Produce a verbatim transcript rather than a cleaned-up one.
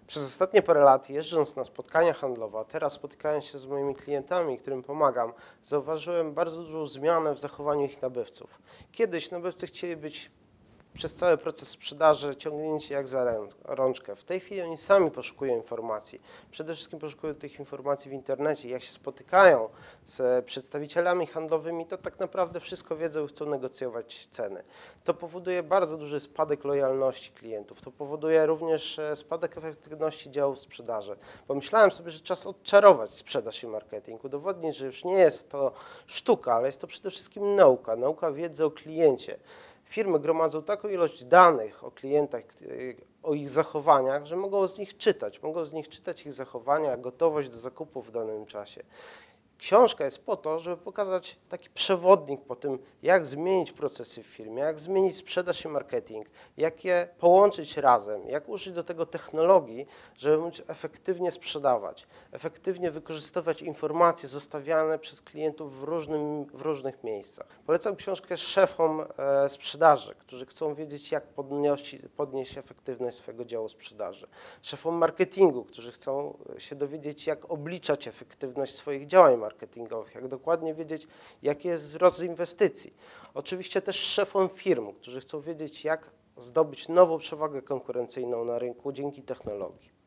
Przez ostatnie parę lat, jeżdżąc na spotkania handlowe, a teraz spotykając się z moimi klientami, którym pomagam, zauważyłem bardzo dużą zmianę w zachowaniu ich nabywców. Kiedyś nabywcy chcieli być przez cały proces sprzedaży ciągnięci jak za rączkę. W tej chwili oni sami poszukują informacji. Przede wszystkim poszukują tych informacji w internecie. Jak się spotykają z przedstawicielami handlowymi, to tak naprawdę wszystko wiedzą i chcą negocjować ceny. To powoduje bardzo duży spadek lojalności klientów. To powoduje również spadek efektywności działu sprzedaży. Pomyślałem sobie, że czas odczarować sprzedaż i marketing. Udowodnić, że już nie jest to sztuka, ale jest to przede wszystkim nauka. Nauka wiedzy o kliencie. Firmy gromadzą taką ilość danych o klientach, o ich zachowaniach, że mogą z nich czytać, mogą z nich czytać ich zachowania, gotowość do zakupu w danym czasie. Książka jest po to, żeby pokazać taki przewodnik po tym, jak zmienić procesy w firmie, jak zmienić sprzedaż i marketing, jak je połączyć razem, jak użyć do tego technologii, żeby móc efektywnie sprzedawać, efektywnie wykorzystywać informacje zostawiane przez klientów w, różnym, w różnych miejscach. Polecam książkę szefom e, sprzedaży, którzy chcą wiedzieć, jak podnieść, podnieść efektywność swojego działu sprzedaży. Szefom marketingu, którzy chcą się dowiedzieć, jak obliczać efektywność swoich działań marketingowych. marketingowych, jak dokładnie wiedzieć, jaki jest wzrost inwestycji. Oczywiście też szefom firm, którzy chcą wiedzieć, jak zdobyć nową przewagę konkurencyjną na rynku dzięki technologii.